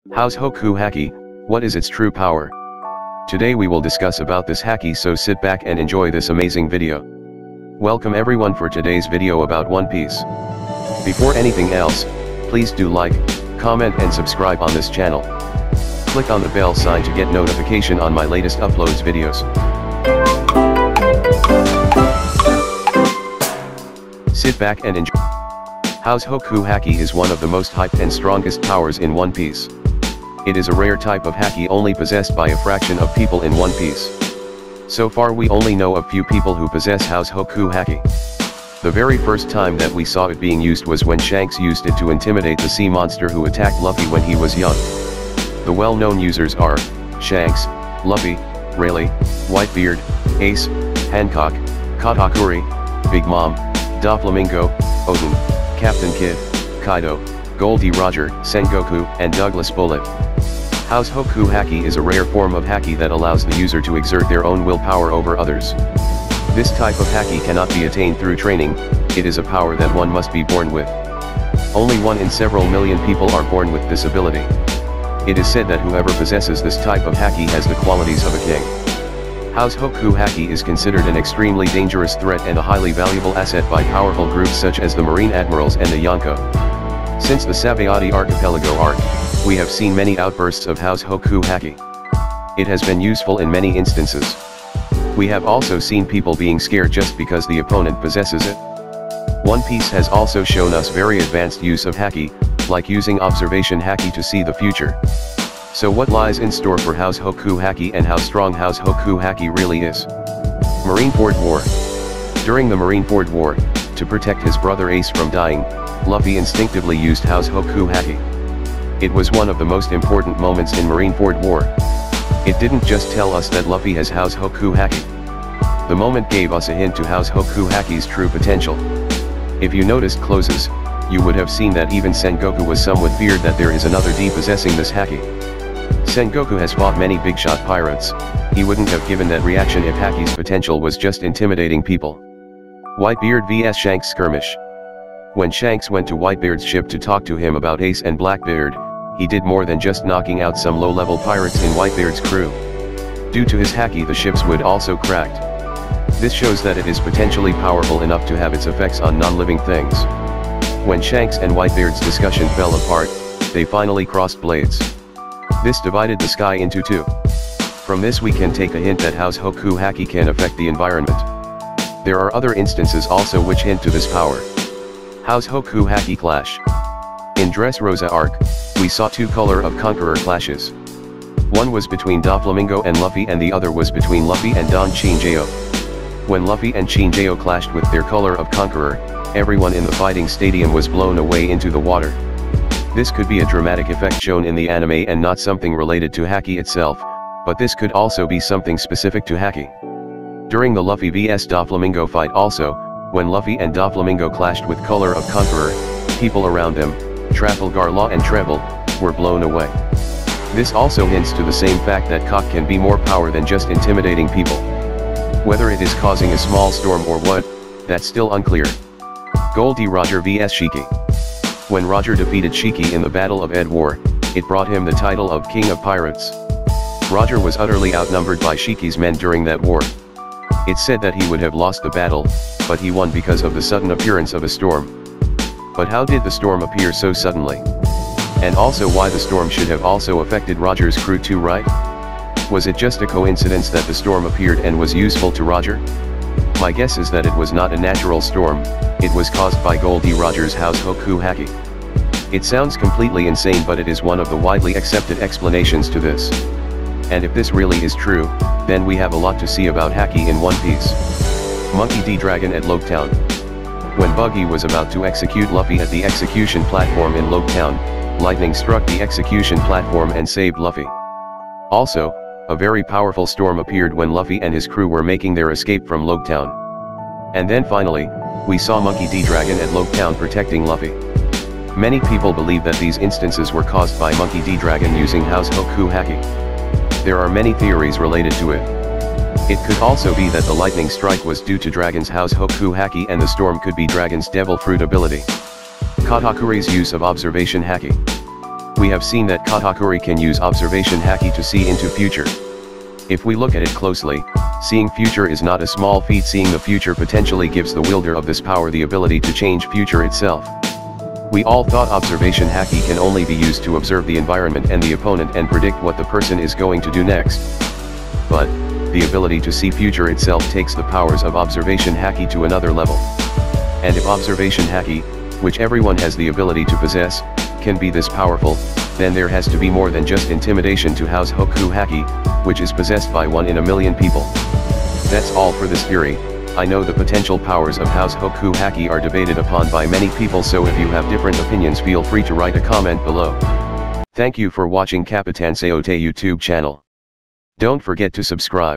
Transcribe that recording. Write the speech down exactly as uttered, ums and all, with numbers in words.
How's Hoku Haki? What is its true power? Today we will discuss about this haki, so sit back and enjoy this amazing video. Welcome everyone for today's video about One Piece. Before anything else, please do like, comment and subscribe on this channel. Click on the bell sign to get notification on my latest uploads videos. Sit back and enjoy. How's Hoku Haki is one of the most hyped and strongest powers in One Piece. It is a rare type of haki only possessed by a fraction of people in One Piece. So far we only know a few people who possess How's Hoku Haki. The very first time that we saw it being used was when Shanks used it to intimidate the sea monster who attacked Luffy when he was young. The well-known users are Shanks, Luffy, Rayleigh, Whitebeard, Ace, Hancock, Katakuri, Big Mom, Doflamingo, Odin, Captain Kidd, Kaido, Goldie Roger, Sengoku, and Douglas Bullet. How's Hoku Haki is a rare form of haki that allows the user to exert their own willpower over others. This type of haki cannot be attained through training, it is a power that one must be born with. Only one in several million people are born with this ability. It is said that whoever possesses this type of haki has the qualities of a king. How's Hoku Haki is considered an extremely dangerous threat and a highly valuable asset by powerful groups such as the Marine Admirals and the Yonko. Since the Sabayati Archipelago arc, we have seen many outbursts of How's Hoku Haki. It has been useful in many instances. We have also seen people being scared just because the opponent possesses it. One Piece has also shown us very advanced use of haki, like using observation haki to see the future. So what lies in store for How's Hoku Haki and how strong How's Hoku Haki really is? Marineford War. During the Marineford War, to protect his brother Ace from dying, Luffy instinctively used How's Hoku Haki. It was one of the most important moments in Marineford War. It didn't just tell us that Luffy has How's Hoku Haki. The moment gave us a hint to How's Hoku Haki's true potential. If you noticed closes, you would have seen that even Sengoku was somewhat feared that there is another D possessing this haki. Sengoku has fought many big shot pirates, he wouldn't have given that reaction if haki's potential was just intimidating people. Whitebeard versus Shanks skirmish. When Shanks went to Whitebeard's ship to talk to him about Ace and Blackbeard, he did more than just knocking out some low-level pirates in Whitebeard's crew. Due to his haki, the ships would also cracked. This shows that it is potentially powerful enough to have its effects on non-living things. When Shanks and Whitebeard's discussion fell apart, they finally crossed blades. This divided the sky into two. From this we can take a hint that How's Hoku Haki can affect the environment. There are other instances also which hint to this power. How's Hoku Haki clash? In Dressrosa arc, we saw two Color of Conqueror clashes. One was between Doflamingo and Luffy and the other was between Luffy and Don Chincheo. When Luffy and Chincheo clashed with their Color of Conqueror, everyone in the fighting stadium was blown away into the water. This could be a dramatic effect shown in the anime and not something related to haki itself, but this could also be something specific to haki. During the Luffy versus Doflamingo fight also, when Luffy and Doflamingo clashed with Color of Conqueror, people around them, Trafalgar Law and Treble, were blown away. This also hints to the same fact that cock can be more power than just intimidating people. Whether it is causing a small storm or what, that's still unclear. Goldie Roger versus Shiki. When Roger defeated Shiki in the Battle of Edwar, it brought him the title of King of Pirates. Roger was utterly outnumbered by Shiki's men during that war. It's said that he would have lost the battle, but he won because of the sudden appearance of a storm. But how did the storm appear so suddenly? And also why the storm should have also affected Roger's crew too, right? Was it just a coincidence that the storm appeared and was useful to Roger? My guess is that it was not a natural storm, it was caused by Goldie Roger's How's Hoku Haki. It sounds completely insane, but it is one of the widely accepted explanations to this. And if this really is true, then we have a lot to see about haki in One Piece. Monkey D. Dragon at Loketown. When Buggy was about to execute Luffy at the execution platform in Loketown, lightning struck the execution platform and saved Luffy. Also, a very powerful storm appeared when Luffy and his crew were making their escape from Loketown. And then finally, we saw Monkey D. Dragon at Loketown protecting Luffy. Many people believe that these instances were caused by Monkey D. Dragon using How's Hoku Haki. There are many theories related to it. It could also be that the lightning strike was due to Dragon's How's Hoku Haki and the storm could be Dragon's Devil Fruit ability. Katakuri's use of observation haki. We have seen that Katakuri can use observation haki to see into future. If we look at it closely, seeing future is not a small feat. Seeing the future potentially gives the wielder of this power the ability to change future itself. We all thought observation haki can only be used to observe the environment and the opponent and predict what the person is going to do next. But, the ability to see future itself takes the powers of observation haki to another level. And if observation haki, which everyone has the ability to possess, can be this powerful, then there has to be more than just intimidation to house Hoku haki, which is possessed by one in a million people. That's all for this theory. I know the potential powers of House Hoku haki are debated upon by many people, so if you have different opinions, feel free to write a comment below. Thank you for watching Kapitan Sayote YouTube channel. Don't forget to subscribe.